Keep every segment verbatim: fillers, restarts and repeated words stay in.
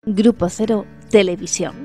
Grupo Cero Televisión.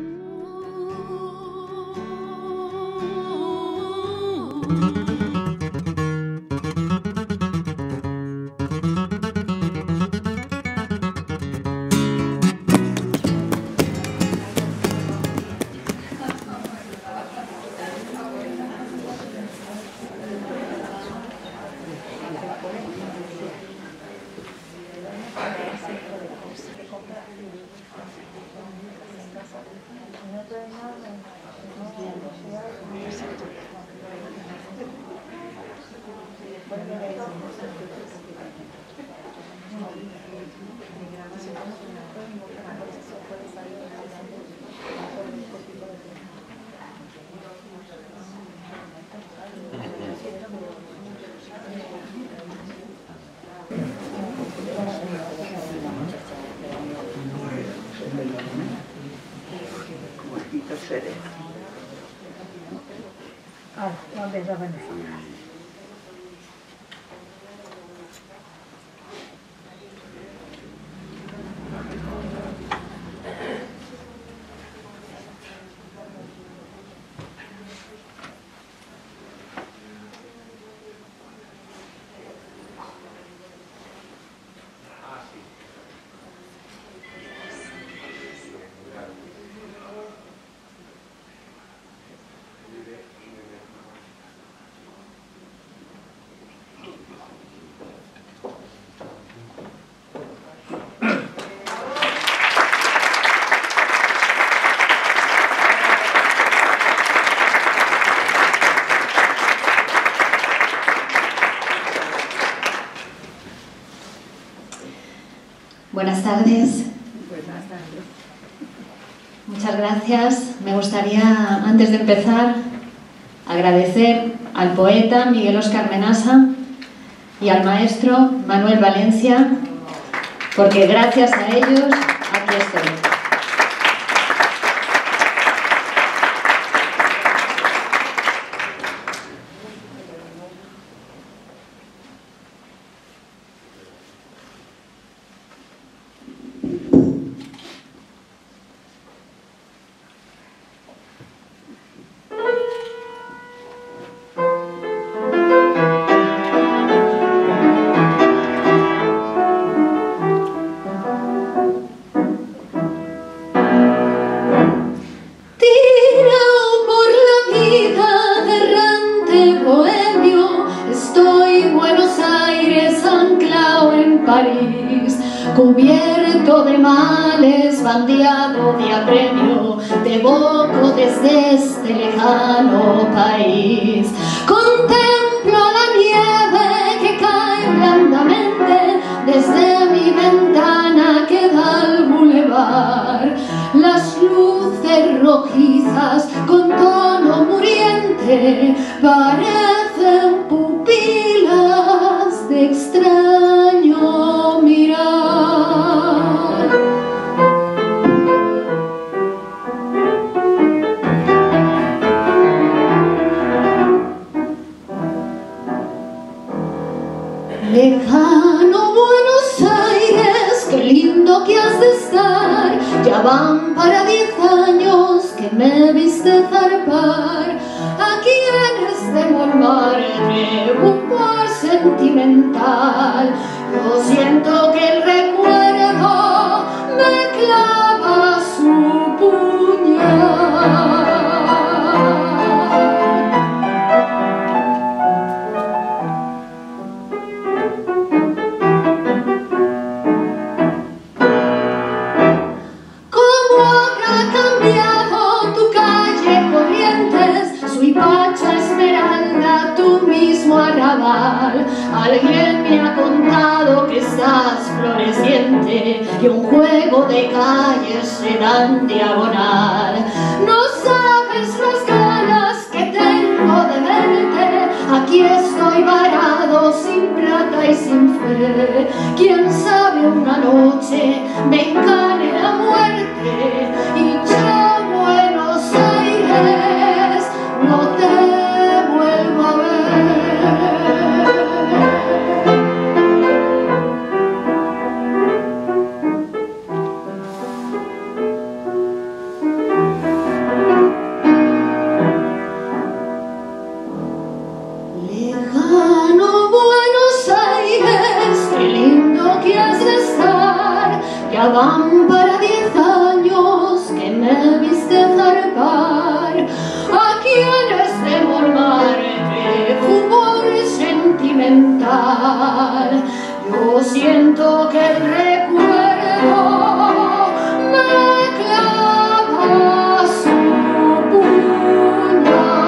Buenas tardes. Buenas tardes. Muchas gracias. Me gustaría, antes de empezar, agradecer al poeta Miguel Óscar Menasa y al maestro Manuel Valencia, porque gracias a ellos aquí estoy. Cubierto de males, bandeado de apremio, te evoco desde este lejano país. Contemplo la nieve que cae blandamente desde mi ventana que da al bulevar. Las luces rojizas con tono muriente parecen pupilas de extraño mirar. Lejano Buenos Aires, qué lindo que has de estar. Ya van para diez años que me viste zarpar. Aquí en este Montmartre, un par sentimental. Yo siento que el recuerdo me clava su puñal. Alguien me ha contado que estás floreciente, que un juego de calles se dan diagonal. No sabes las ganas que tengo de verte. Aquí estoy varado sin plata y sin fe. Quién sabe una noche me encane la muerte y yo Buenos Aires no te vuelvo a ver. para diez años que me viste zarpar a quienes de Montmartre, fútbol sentimental. Yo siento que el recuerdo me clava su puñal.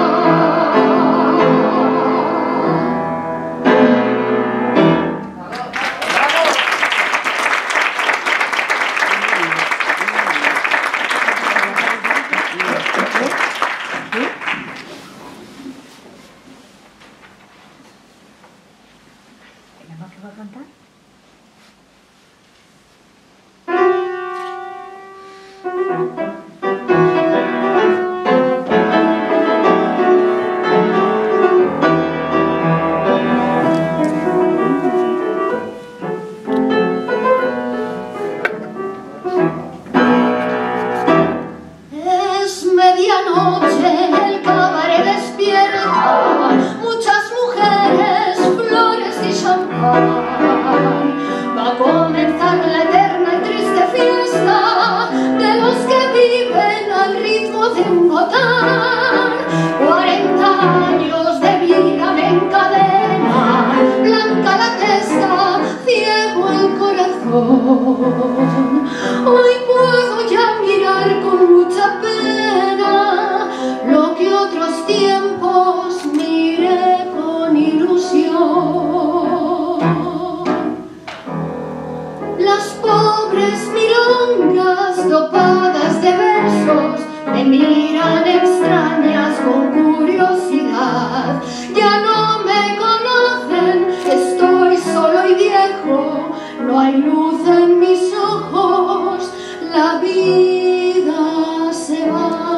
¿Qué va a cantar? Es medianoche, el cabaret despierta, muchas mujeres, flores y champán. Va a comenzar la eterna y triste fiesta de los que viven al ritmo de un botán. Cuarenta años de vida me encadena, blanca la testa, ciego el corazón. Hoy puedo ya mirar con mucha pena lo que otros tiempos miré con ilusión. Las pobres milongas dopadas de versos me miran extrañas con curiosidad. Ya no me conocen, estoy solo y viejo, no hay luz en mis ojos, la vida se va.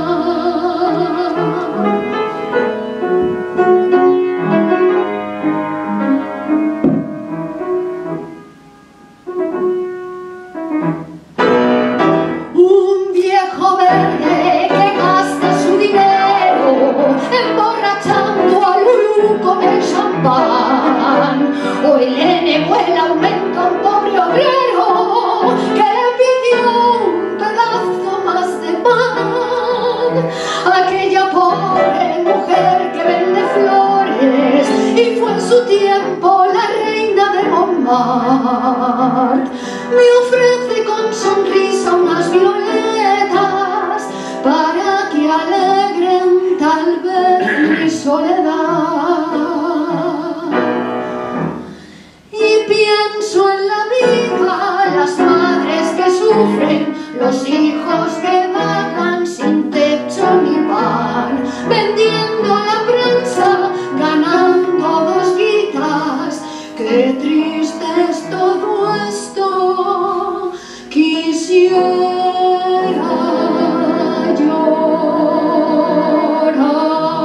Un viejo verde que gasta su dinero emborrachando a Lulú con el champán. Hoy le negó el aumento a un pobre obrero que le pidió un pedazo más de pan. Aquella pobre mujer que vende flores y fue en su tiempo la reina de Montmartre me ofrece con sonrisa unas violetas para que alegren tal vez mi soledad. Y pienso en la vida, las madres que sufren, los hijos que vagan sin techo ni pan, vendiendo la prensa, ganando dos guitas. Qué triste es todo esto, quisiera llorar.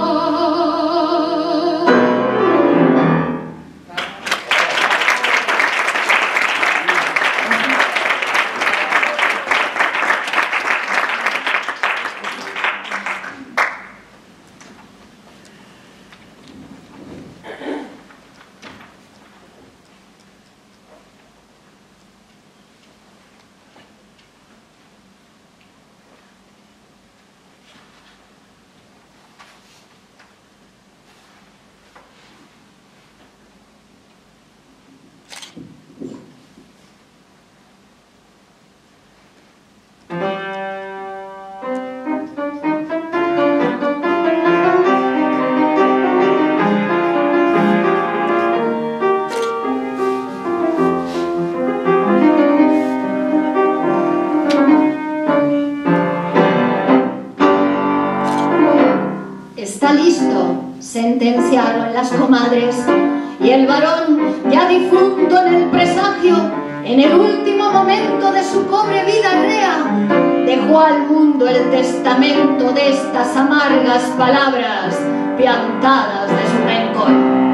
Está listo, sentenciaron las comadres, y el varón, ya difunto en el presagio, en el último momento de su pobre vida rea, dejó al mundo el testamento de estas amargas palabras piantadas de su rencor.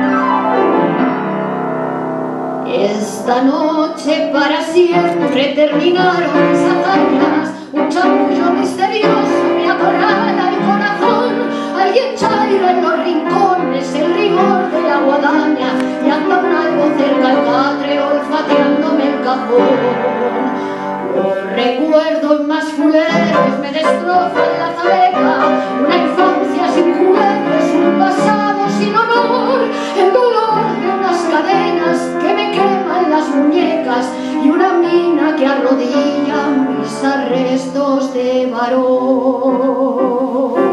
Esta noche para siempre terminaron mis hazañas, un chamullo misterioso me acorrala el corazón. Alguien chaira en los rincones el rigor de la guadaña y anda un algo cerca al catre olfateándome el cajón. Los recuerdos más fuleros me destrozan la cabeza, una infancia sin juguetes, un pasado sin honor, el dolor de unas cadenas que me queman las muñecas y una mina que arrodilla mis arrestos de varón.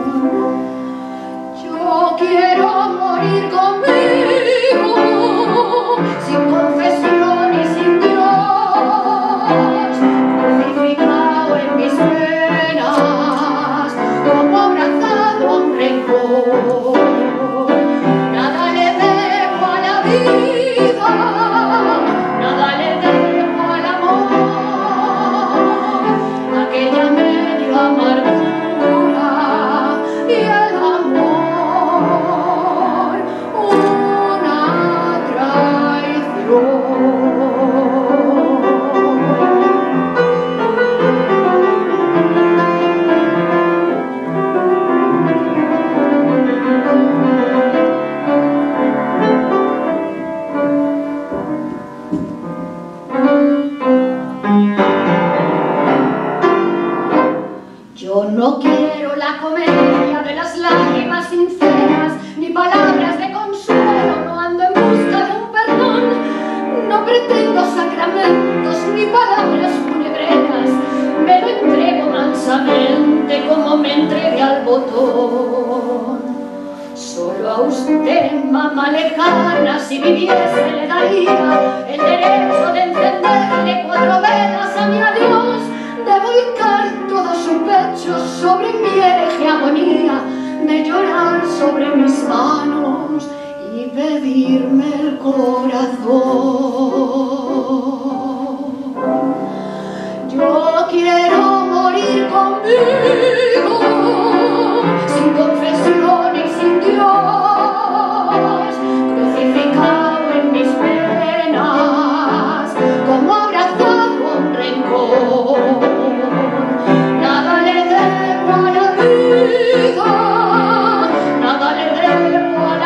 Yo quiero morir conmigo, sin confesión y sin Dios, crucificado en mis penas, como abrazado a un rencor. Nada le debo a la vida, nada le debo al amor, aquella medio amargura y el amor, una traición. Yo no quiero la comedia de las lágrimas sinceras, ni palabras de consuelo, no ando en busca de un perdón, no pretendo sacramentos ni palabras funebreras, me lo entrego mansamente como me entregué al botón. Solo a usted, mamá lejana, si viviese le daría el derecho de encenderle cuatro velas a mi adiós, de volcar todo su pecho sobre mi hereje agonía, de llorar sobre mis manos y pedirme el corazón. Yo quiero morir conmigo, sin confesión y sin Dios, crucificado en mis penas, como abrazado a un rencor. Nada le debo a la vida, nada le debo al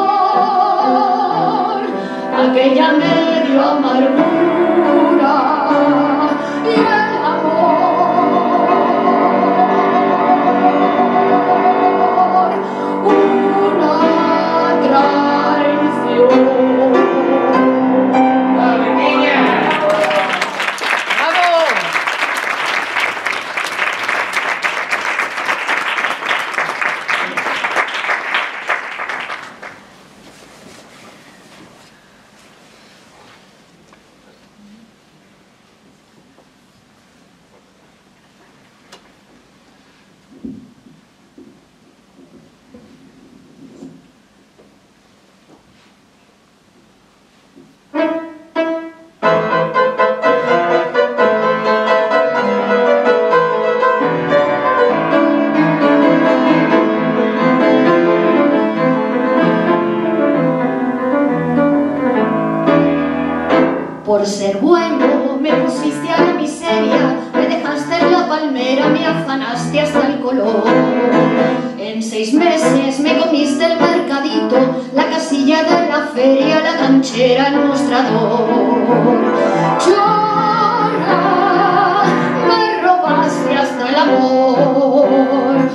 amor, aquella medio amargura y el amor, una traición. Por ser bueno me pusiste a la miseria, me dejaste en la palmera, me afanaste hasta el color. En seis meses me comiste el mercadito, la casilla de la feria, la ganchera, el mostrador. Llora, me robaste hasta el amor.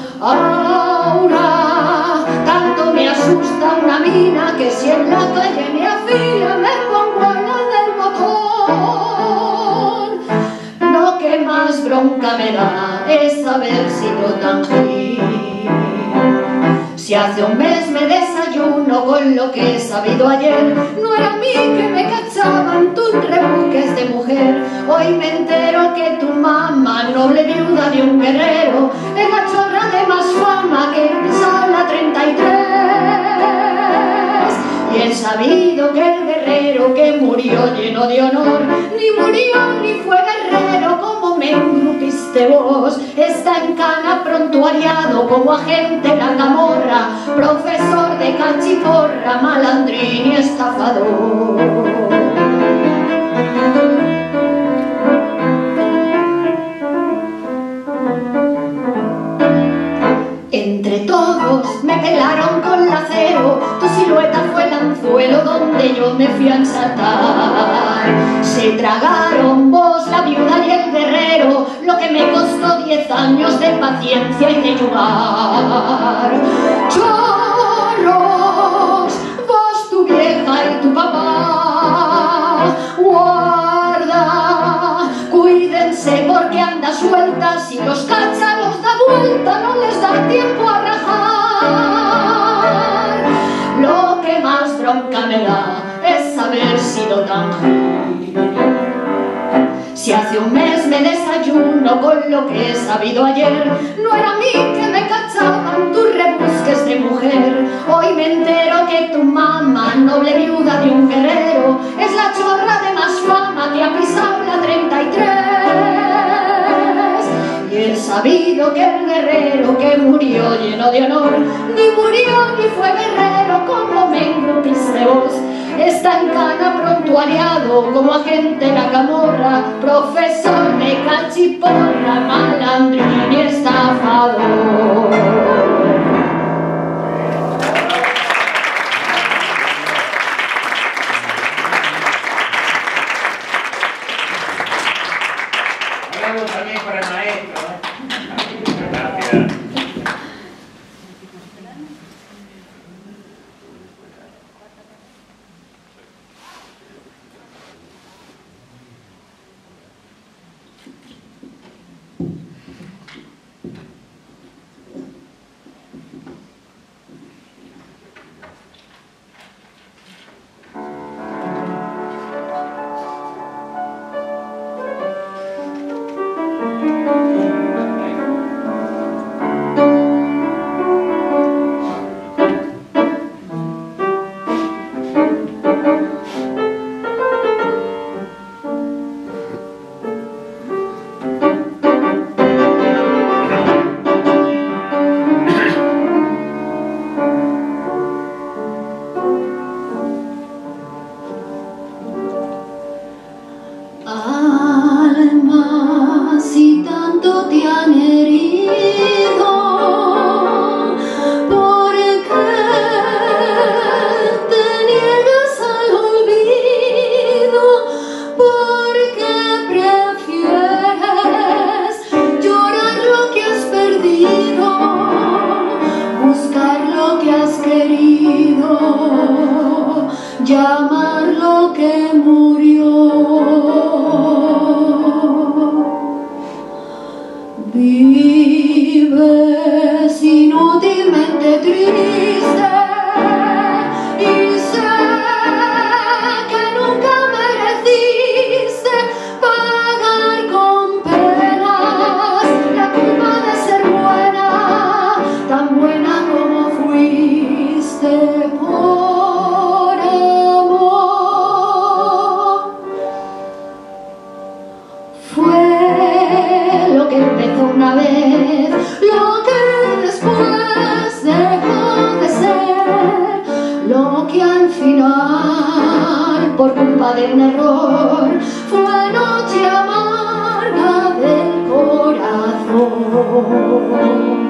Ahora tanto me asusta una mina que si en la calle me afila me pongo a la del botón. Lo que más bronca me da es haber sido tan gil. Si hace un mes me desayuno con lo que he sabido ayer, no era a mí que me cachaban tus rebuques de mujer. Hoy me entero que tu mamá, noble viuda de un guerrero, es la chorra de más fama que en Sala treinta y tres. Y he sabido que el guerrero que murió lleno de honor, ni murió ni fue guerrero como me engrupiste vos. Está en cana prontuariado como agente de la camorra, profesor de cachiporra, malandrín y estafador. Entre todos me pelaron con lacero, tu silueta fue el anzuelo donde me fui a ensatar. Se tragaron vos, la viuda y el guerrero, guerrero, lo que me costó diez años de paciencia y de jugar. Chorros, vos, tu vieja y tu papá, guarda, cuídense porque anda sueltas y los cacha, los da vuelta, no les da tiempo a rajar. Lo que más bronca me da es haber sido tan gil. Si hace un mes me desayuno con lo que he sabido ayer, no era a mí que me cachaban tus rebusques de mujer. Hoy me entero que tu mamá, noble viuda de un guerrero, es la chorra de más fama que ha pisado la treinta y tres. Y he sabido que el guerrero que murió lleno de honor, ni murió ni fue guerrero como me engrupiste vos. Está en cana prontuariado como agente la camorra, profesor de cachiporra, malandrín y estafador. Hablamos también para el maestro, ¿eh? Gracias. Llamar lo que murió. Vives inútilmente triste y sé que nunca mereciste pagar con penas la culpa de ser buena, tan buena como fuiste. Por amor fue lo que empezó una vez, lo que después dejó de ser, lo que al final, por culpa de un error, fue noche amarga del corazón.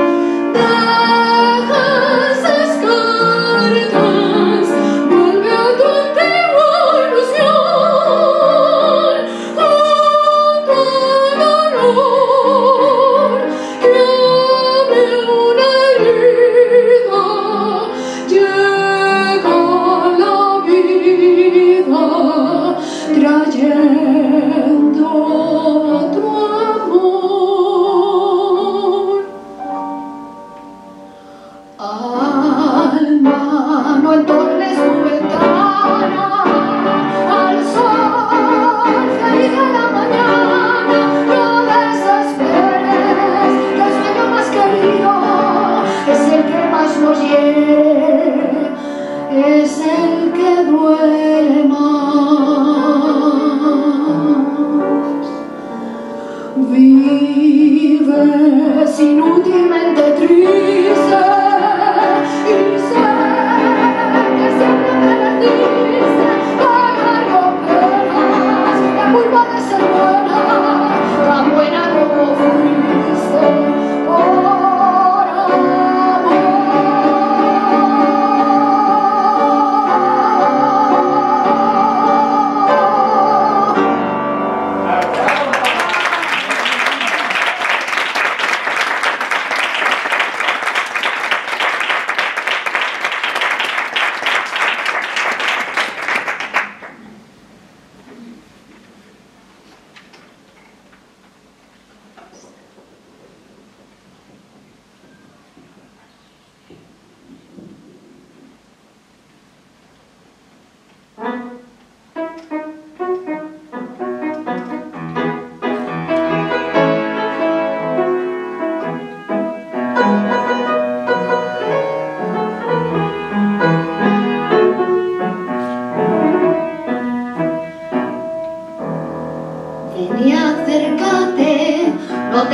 Es el que duele más. Vives inútilmente triste y sé que siempre mereciste pagar con penas la culpa de ser buena, tan buena como fuiste. Por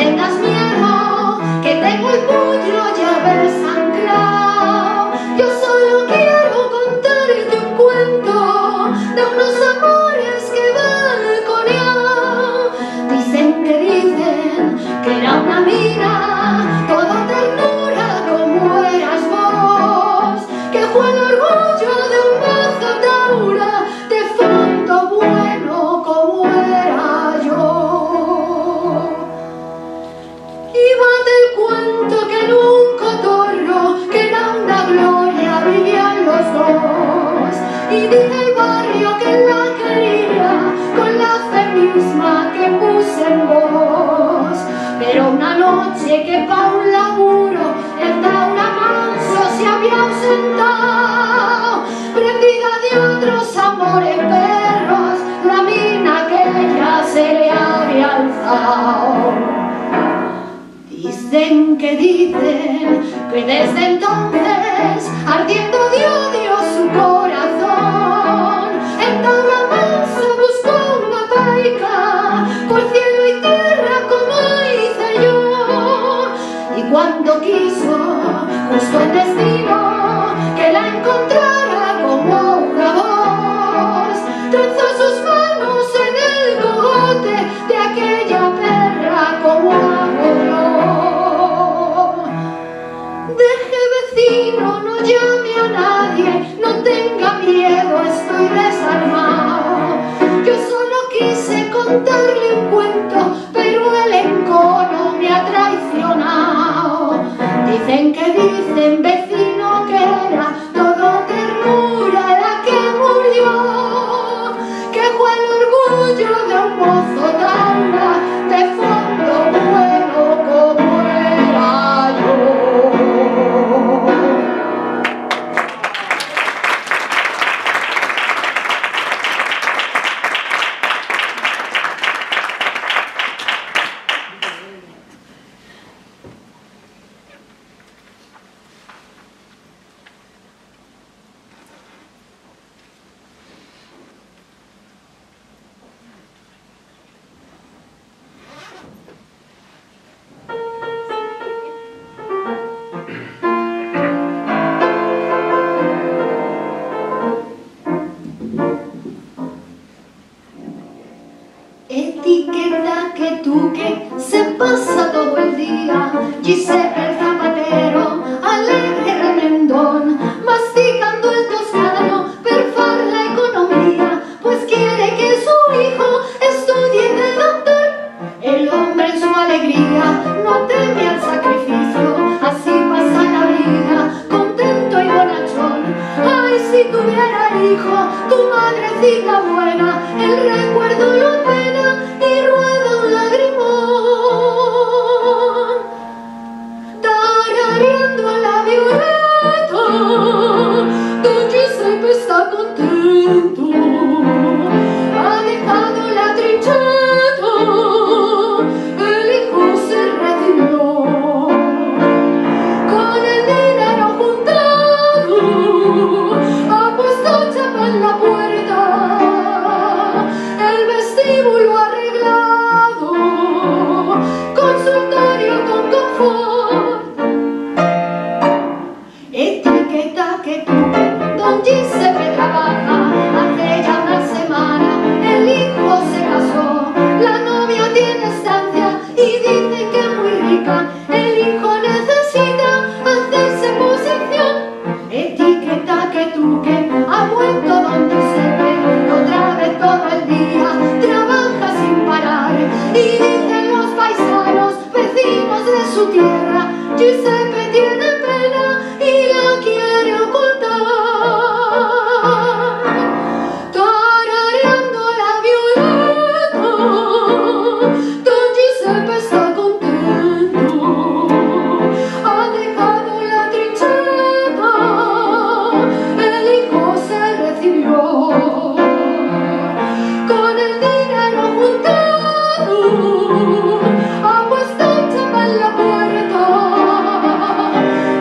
tengas miedo, que tengo el puño ya desanclado. Yo solo quiero contarte un cuento de unos amores que balconeado. Dicen que dicen que era una mina, toda ternura como eras vos, que fue el orgullo de un mozo taura, de fondo bueno como era yo. Iba del cuento que en un cotorro, que era una gloria, vivían los dos, y dice el barrio que la quería con la fe misma que puse en vos. Pero una noche que pa' un laburo el taura manso se había ausentado, prendida de otros amores perros, la mina que ya se le había alzado. Dicen que dicen que desde entonces, ardiendo de odio su corazón, el taura manso buscó una paica por cielo y tierra como hice yo. Y cuando quiso, justo el destino, que la encontrara como una voz, trenzó sus manos en el cogote de aquella perra como hago yo. Deje vecino, no llame a nadie, no tenga miedo, estoy desarmado. Yo solo quise contarle un cuento, pero el encono me ha traicionado. Dicen que dicen, vecino, que era todo ternura la que murió, que fue el orgullo de un mozo taura, de fondo bueno como era yo. Etiqueta que tú que se pasa todo el día, Giuseppe el zapatero, alegre remendón, masticando el toscano, per far la economía, pues quiere que su hijo estudie de doctor. El hombre en su alegría no teme al sacrificio, así pasa la vida, contento y bonachón. Ay, si tuviera hijo, tu madrecita buena, el recuerdo lo pena y rueda un lagrimón, tarareando la violeta. Don Giuseppe está contento, ha dejado la trincheta, el hijo se recibió. Con el dinero juntado, ha puesto chapa en la puerta, el vestíbulo arreglado, consultorio con confort. Etiqueta que tú, don Giuseppe trabaja, hace ya una semana el hijo se casó, la novia tiene estancia y dice que es muy rica, el hijo necesita hacerse posición. Etiqueta que tú que ha vuelto don Giuseppe, otra vez todo el día trabaja sin parar, y dicen los paisanos, vecinos de su tierra, Giuseppe tiene pena y la quiere ocultar. Tarareando la violeta, don Giuseppe está contento, ha dejado la trincheta, el hijo se recibió. Con el dinero juntado, ha puesto chapa en la puerta,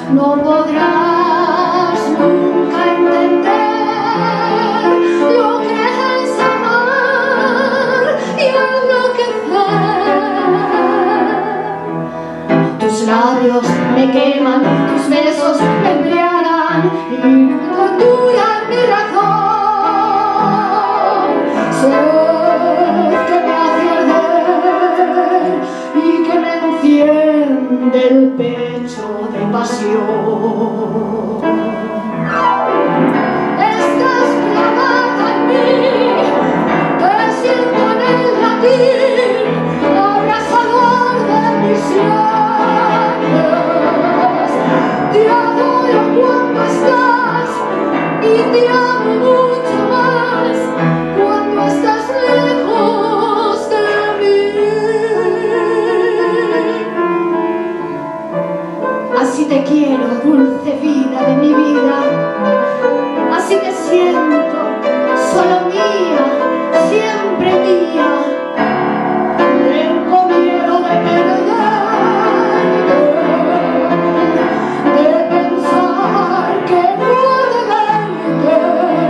no podrás nunca entender lo que es amar y enloquecer. Tus labios me queman, tus besos me embriagan y torturan mi razón. Sed que me hace arder y que me enciende el pecho de pasión. Estás clavada en mí, te siento en el latir abrasador de mis labios. Te adoro cuando estás y te amo mucho más cuando estás lejos de mí. Así te quiero, dulce vida de mi vida, así te siento, solo mía, siempre mía. Tengo miedo de perderte, de pensar que no he de verte.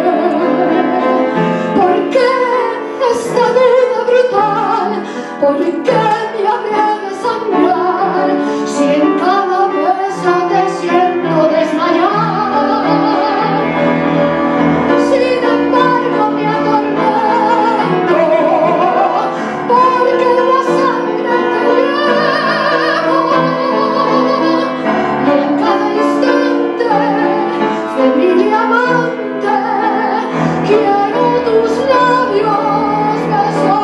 ¿Por qué esta duda brutal? ¿Por qué me habré de sangrar si en cada beso te siento desmayar? Sin embargo me atormento, porque la sangre te llevo. Y en cada instante, febril y amante, quiero tus labios besar.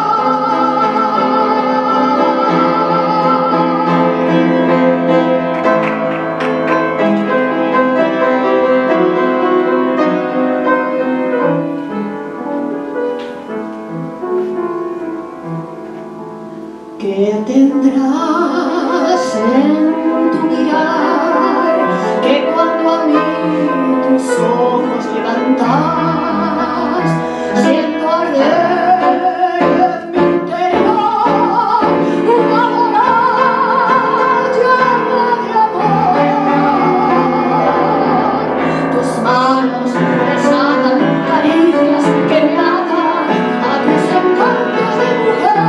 ¿Qué tendrás en tu mirar que cuando a mí tus ojos levantas siento arder en mi interior una voraz llama de amor? Tus manos desatan caricias que me atan a tus encantos de mujer.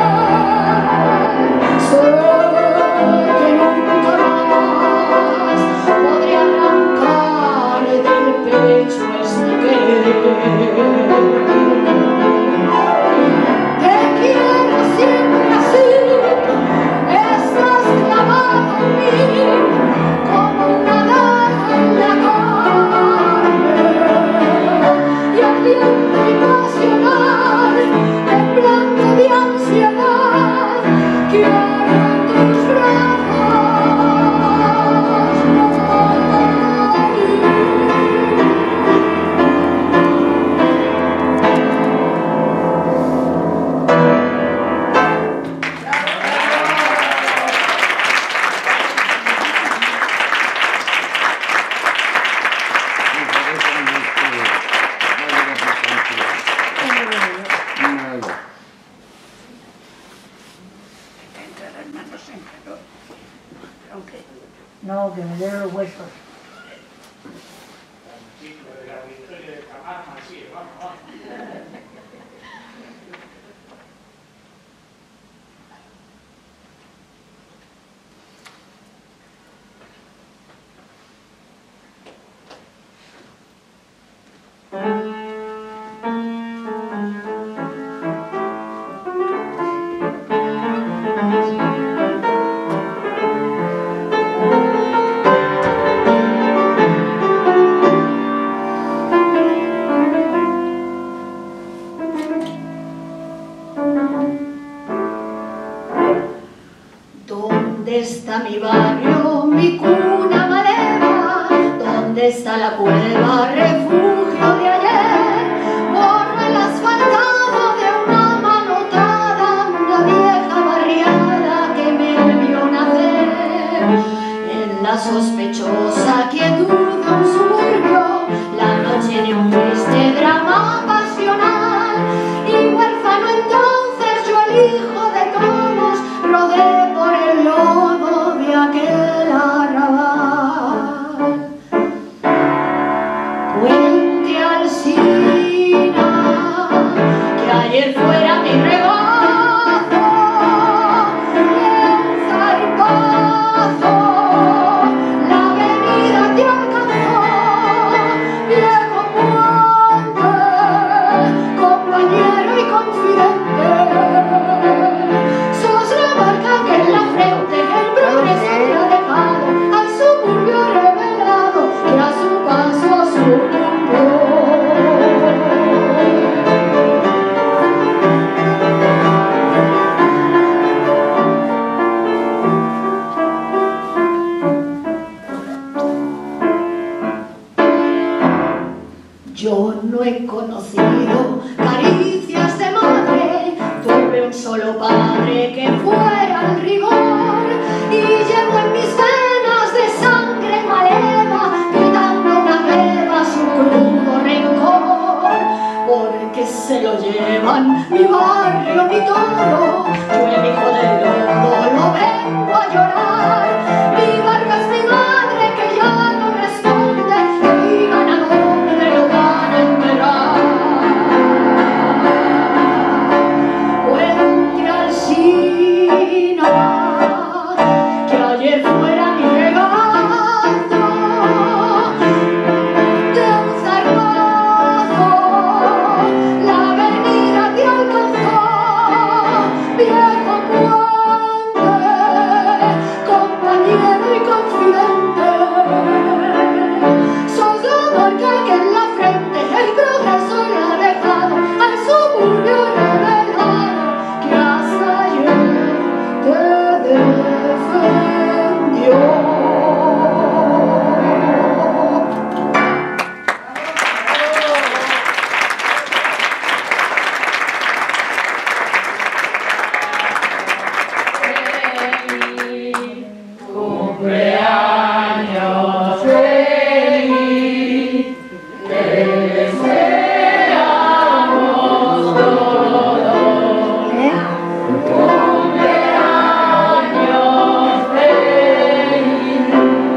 Sé que nunca más podré arrancar del pecho este querer. Te quiero siempre así, estás clavada en mí como una daga en la carne, y ardiente y pasional, temblando de ansiedad, quiero tus brazos morir. No, que me den los huesos. De la victoria de Camargo, así, vamos, vamos. ¿Dónde está mi barrio, mi cuna maleva? ¿Dónde está la cueva, refugio de ayer? Borro el asfaltado de una manotada, la vieja barriada que me vio nacer. En la sospechosa quietud de un suburbio, la noche de un triste drama pasional. Y huérfano entonces yo, el hijo de todos, rodé por el lodo de aquel arrabal. he conocido caricias de madre. Tuve un solo padre que fuera el rigor, y llevo en mis venas de sangre maleva, gritando una beba su crudo rencor. Porque se lo llevan mi barrio, mi todo. Yo, el hijo del lodo, lo vengo a llorar. Mi barba es mi madre que ya no responde, que digan a dónde lo van a enterrar. Cuente Alsina que ayer fuera mi regazo de un zarpazo, la avenida te alcanzó, viejo puente, compañero y confidente. Sos la marca que en la frente el progreso le ha dejado al suburbio revelado que hasta ayer te defendió. Cumpleaños feliz, te deseamos todos. ¿Eh? Cumpleaños feliz.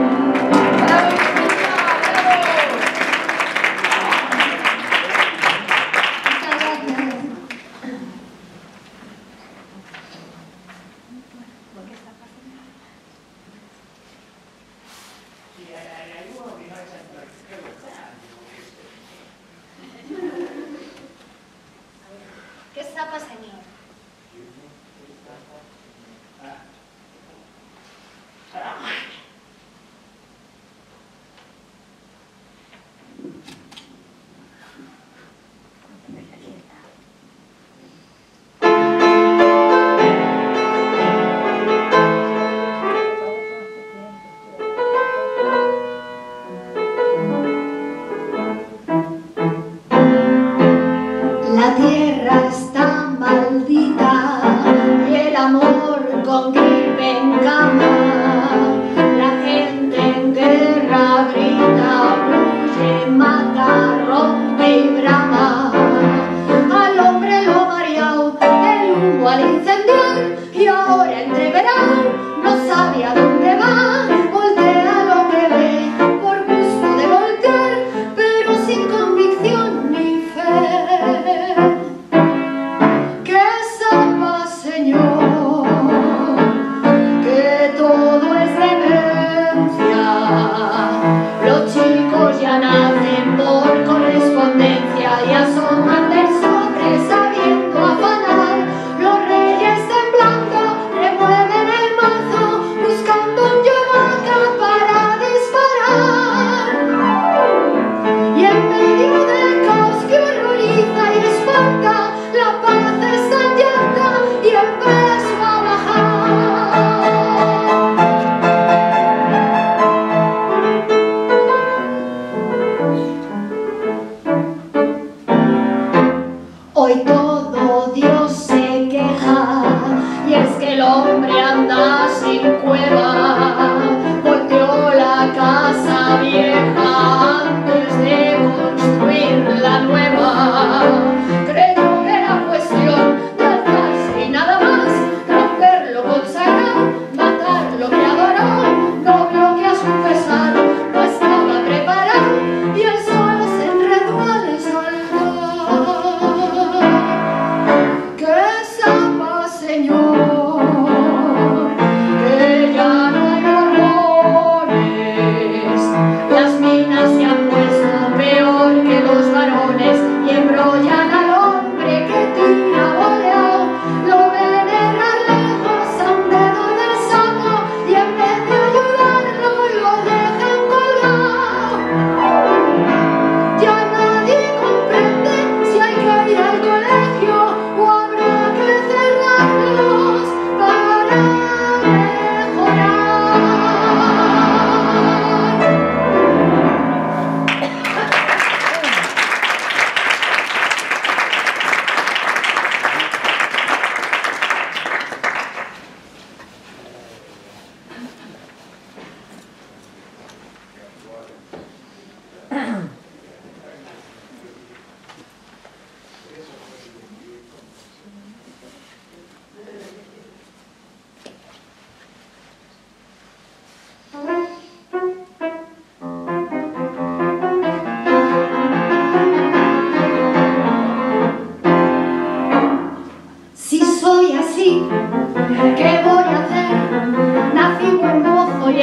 ¿Qué sapa, señor? La tierra está mal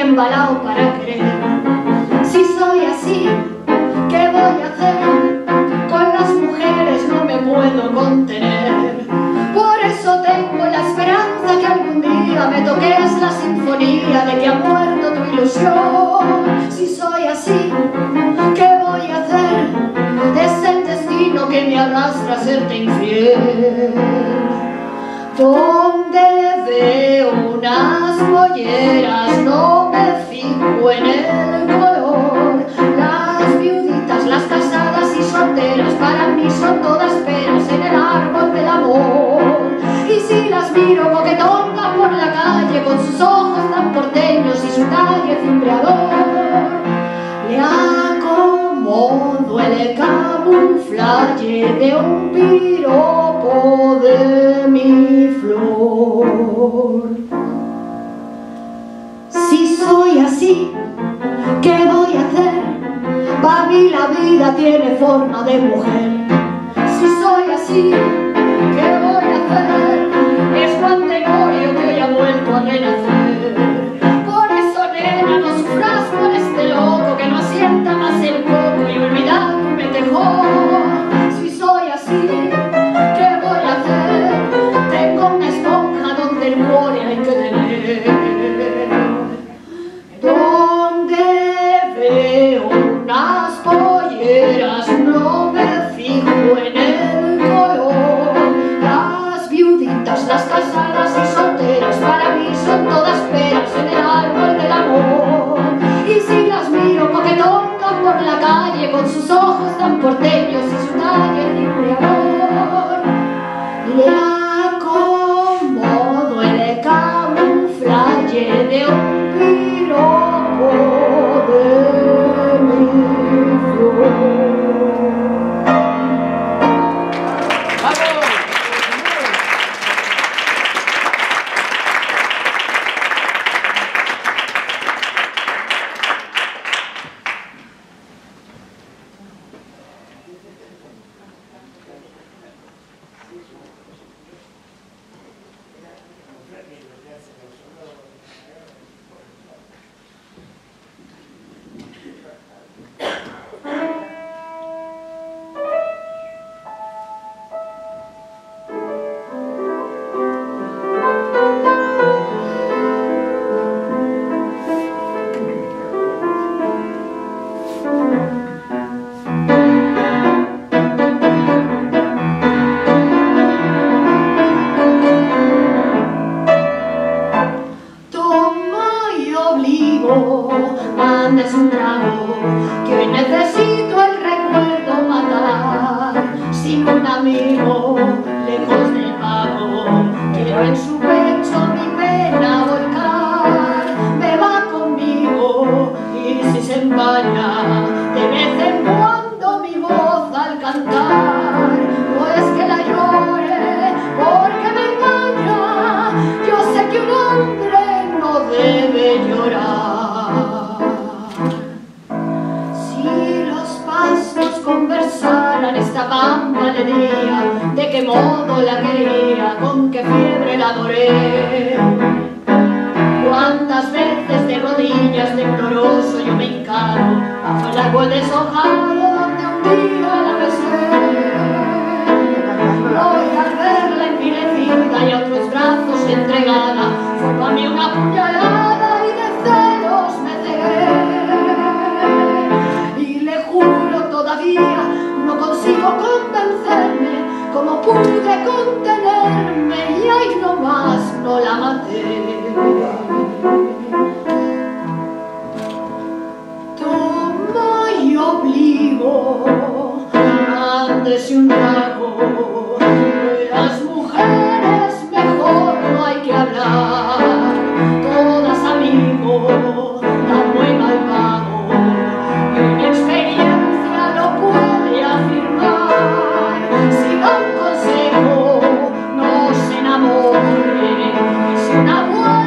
embalado para querer. Si soy así, ¿qué voy a hacer? Con las mujeres no me puedo contener. Por eso tengo la esperanza que algún día me toques la sinfonía de que ha muerto tu ilusión. Si soy así, ¿qué voy a hacer? Es el destino que me arrastra a serte infiel. Donde veo unas polleras no me fijo en el color. Las viuditas, las casadas y solteras para mí son todas peras en el árbol del amor. Y si las miro coquetonga por la calle con sus ojos tan porteños y su talle cimbreador, le acomodo el camuflaje de un piropo de mi flor. Si soy así, ¿qué voy a hacer? Para mí la vida tiene forma de mujer. Si soy así, ¿qué voy a hacer? Es matrimonio que hoy ha vuelto a renacer. Por eso, nena, no sufras por este loco que no asienta más el coco y olvidando me dejó. Si soy así, ¿qué voy a hacer? Tengo una esponja donde el muere hay que tener. Donde veo unas polleras no me fijo en el color. Las viuditas, las casadas y solteras para mí son todas peras en el árbol del amor. Y si las miro coquetonga por la calle con sus ojos tan porteños y su talle cimbreador, le acomodo el camuflaje de un piropo de mi flor. Mandes un trago, que hoy necesito el recuerdo matar. Sin un amigo, lejos del pago, quiero en su pecho mi pena volcar. Beba conmigo y si se empaña de vez en cuando mi voz al cantar. No es que la llore porque me engaña, yo sé que un hombre no debe llorar. Conversaran esta pampa de día, de qué modo la quería, con qué fiebre la adoré. Cuántas veces de rodillas tembloroso yo me encaro bajo el árbol deshojado donde un día la besé. Hoy al verla envilecida y a otros brazos entregada, fue para mí una puñalada y de celos me cegué. Todavía no consigo convencerme cómo pude contenerme y ahí nomás no la maté. Toma y obligo, mándese un trago, de las mujeres mejor no hay que hablar. Todas amigo, tan buen malvado, y mi experiencia puede afirmar. Si da un consejo, no se enamore, y si una buena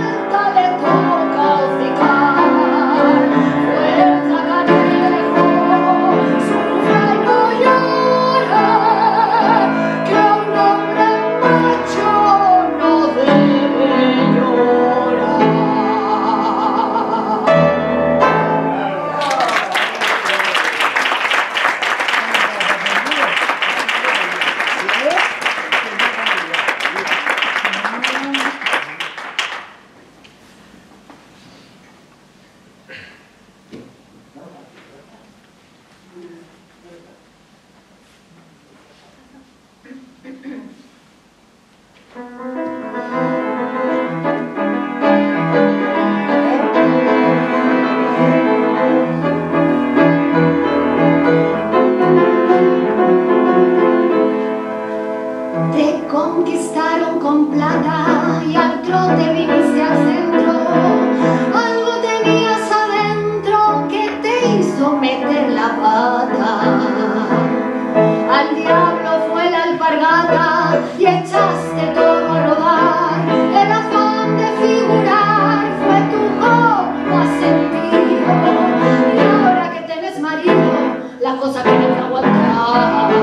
Te conquistaron con plata y al trote viniste al centro. Algo tenías adentro que te hizo meter la pata. Al diablo fue la alpargata y echaste todo a rodar. El afán de figurar fue tu forma sentido. Y ahora que tenés marido, la cosa tiene que aguantar.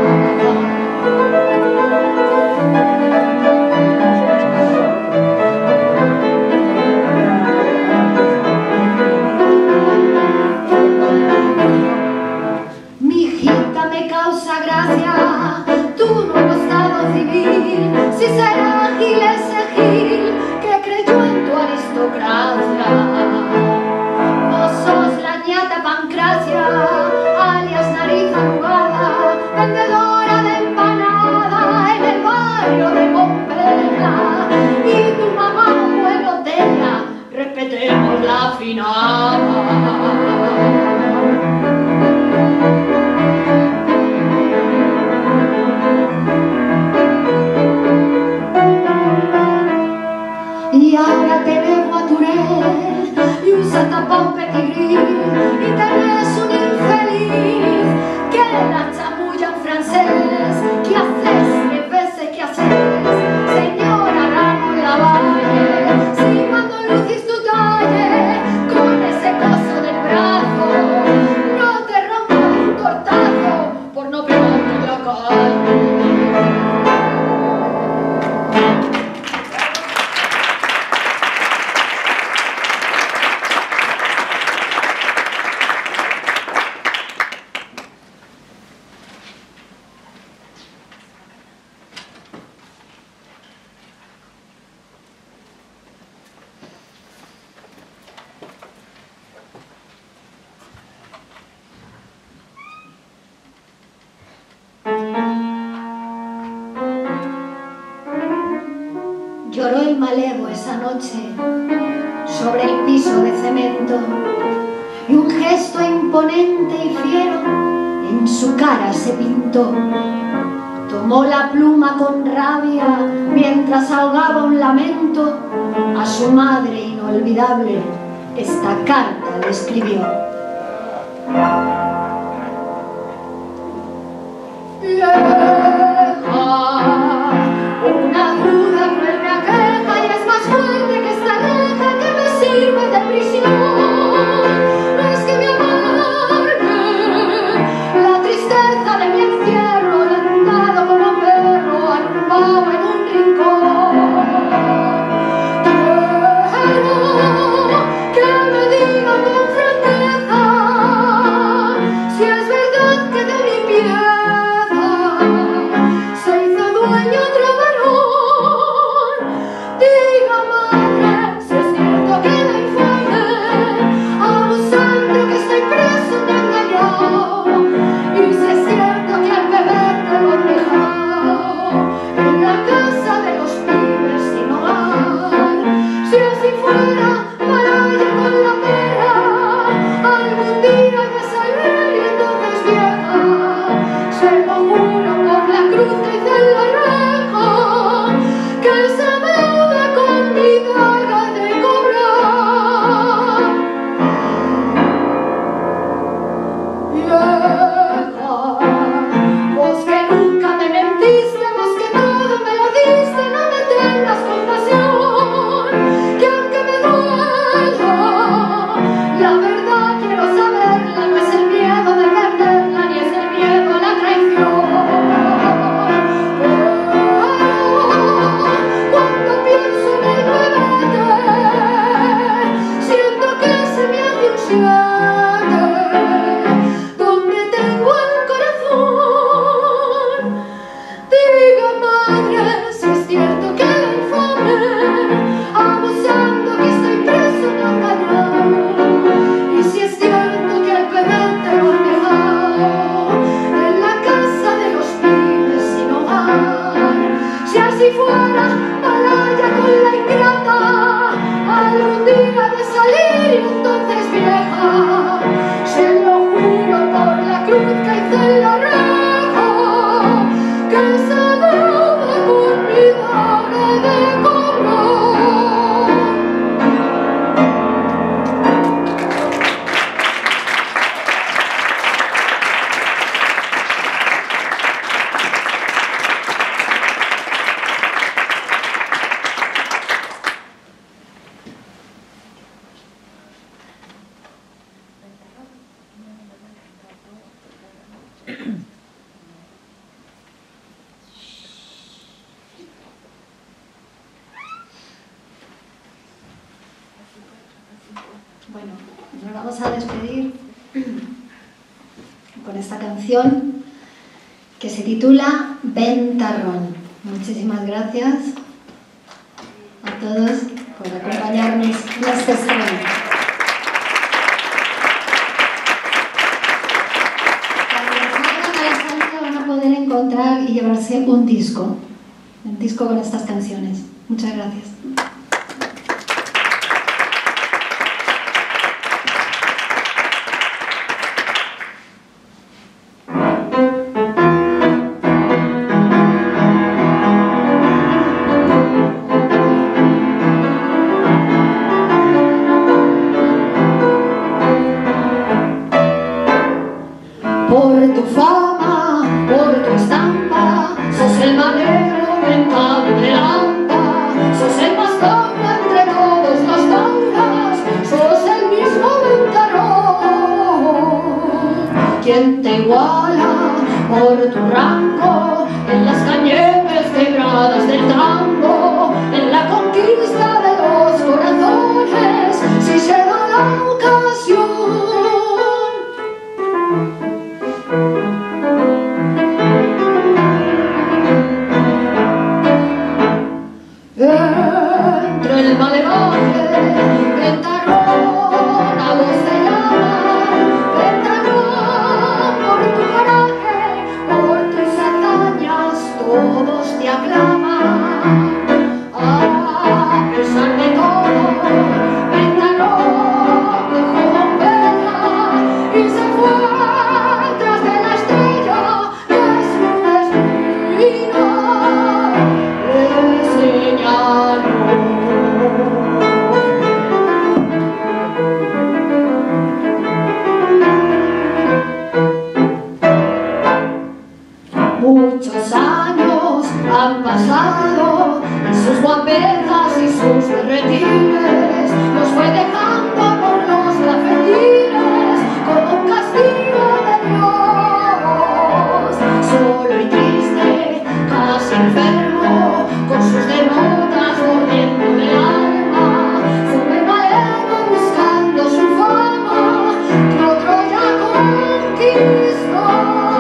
Tu nuevo estado civil, si será ágil ese gil que creyó en tu aristocracia. Vos sos la ñata Pancracia, alias nariz arrugada, vendedora de empanada en el barrio de Pompeya. Y tu mamá fue botella, respetemos la afinada. Y ahora te debo a Touré y usa tapón petigrí y tenés un infeliz que la chamulla en francés. ¿Qué haces? ¿Qué veces qué haces? Señora Ramón Lavalle, si cuando lucís tu talle con ese coso del brazo, no te rompas un tortazo por no pegarte en la calle. Lloró el malevo esa noche sobre el piso de cemento y un gesto imponente y fiero en su cara se pintó. Tomó la pluma con rabia mientras ahogaba un lamento. A su madre inolvidable esta carta le escribió. Una duda cruel me aqueja y es más fuerte que esta reja que me sirve de prisión. No es que me amargue la tristeza de mi encierro, lentado como un perro arrumbado en un rincón. Quiero que me diga con franqueza si es verdad que de mi pieza se hizo dueño otro varón. Diga, madre, si es cierto que la infame, abusando que estoy preso me ha engañado, y si es cierto que al beber te lo he dejado en la casa de los pibes sin hogar. Si así fuera, maralla con la pera, algún día me saldré y entonces vieja, se lo juro por la cruz que hice en la reja, que se deuda con mi daga de cobrar. Vieja, vos que nunca me mentiste, vos que todo me lo diste, no me tengas compasión, que aunque me duela, la verdad quiero saberla, no es el miedo de perderla, ni es el miedo a la traición. Cuando pienso en el bebé, siento que se me hace un siete, donde tengo el corazón. Diga, madre, si es cierto que la infame, abusando que estoy preso me ha engañado, haces vieja, se lo juro por la cruz que hice en la reja, que se debe por mi doble de cobro. Bueno, nos vamos a despedir con esta canción que se titula Ventarrón. Muchísimas gracias a todos por acompañarnos en este estreno. Cuando salgan a la salida van a poder encontrar y llevarse un disco, un disco con estas canciones. Muchas gracias. Por tu fama, por tu estampa, sos el marinero ventado del hampa, sos el más noble entre todos los tauras, sos el mismo ventarrón. ¿Quién te iguala por tu rango en las cañemes quebradas del tango, en la conquista de los corazones, si se da la ocasión? Entre el malevaje, ventarrón, a vos te llaman, ventarrón, por tu coraje, por tus hazañas, todos te aclaman. A pesar de todo, ventarrón dejó bombera y se fue tras de la estrella que su destino le señaló. Muchos años han pasado y sus guapezas y sus berretines los fue dejando por los cafetines como un castigo de Dios. Solo y triste, casi enfermo, con sus demotas mordiendo el alma, fue malero buscando su fama que otro ya conquistó.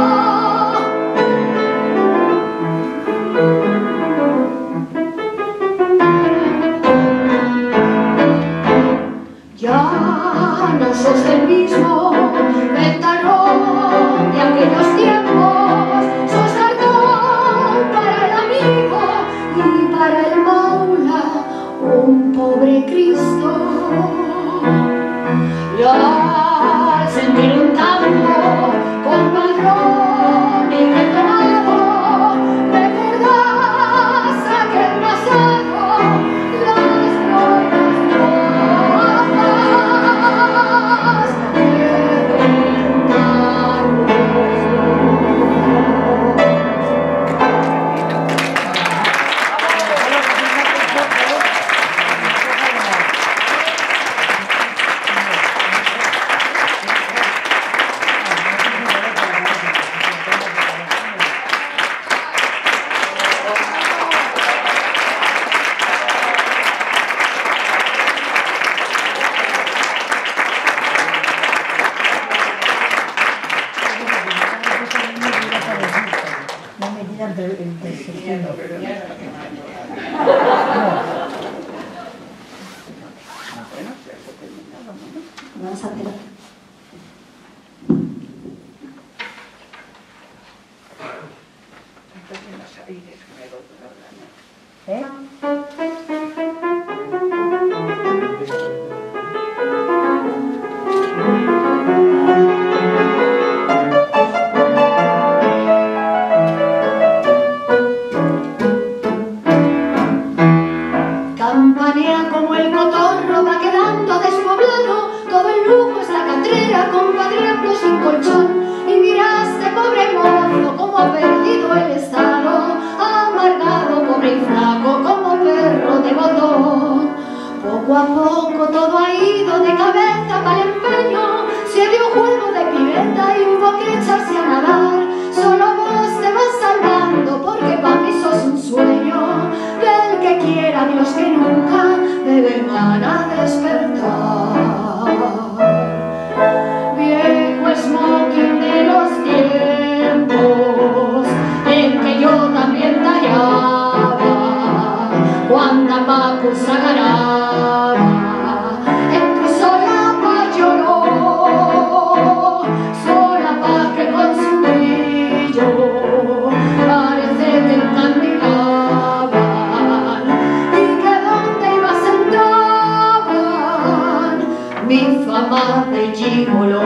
Ya no sos el mismo ventarrón de aquellos tiempos, sos cartón para el amigo y para el maula, un pobre Cristo. Y al sentir un tango con padrón y retomado, recordás aquel pasado, las glorias nuevas de Ventarrón. No me digan del del desayuno. Vamos a hacer. ¿Eh? a poco todo ha ido de cabeza para el empeño. Se dio juego de pibeta y hubo que echarse a nadar. Solo vos te vas salvando porque para mí sos un sueño del que quiera Dios que nunca me vengan a despertar. Viejo smoking de los tiempos en que yo también tallaba cuando Macu sagraba, entre solapa lloró, solapa que con su brillo parece que encandilaban y que donde iba sentaban mi fama de gigoló.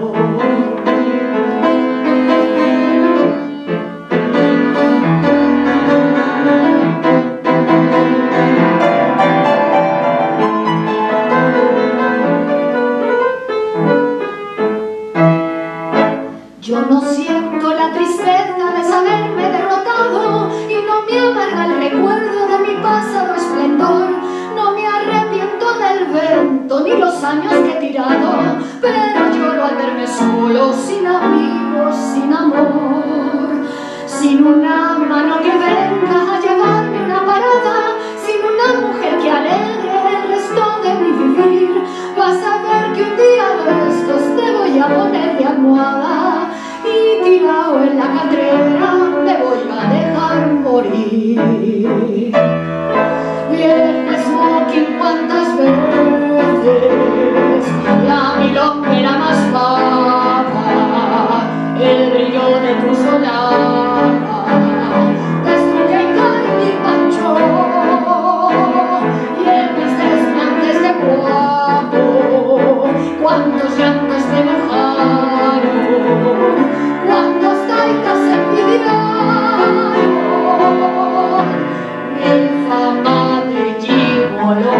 Yo no siento la tristeza de saberme derrotado y no me amarga el recuerdo de mi pasado esplendor. No me arrepiento del vento ni los años que he tirado, pero lloro al verme solo, sin amigos, sin amor, sin una mano que venga a llevarme una parada, sin una mujer que alegre el resto de mi vivir. Vas a ver que un día de estos te voy a poner de almohada y tirado en la catrera me voy a dejar morir. Viejo smoking, cuántas veces la milonguera más papa, el brillo de tu solapa destruye y cae mi pancho y en mis desplantes de guapo cuántos llantos me mojaron, cuántos taitas se envidiaron mi fama de gigoló.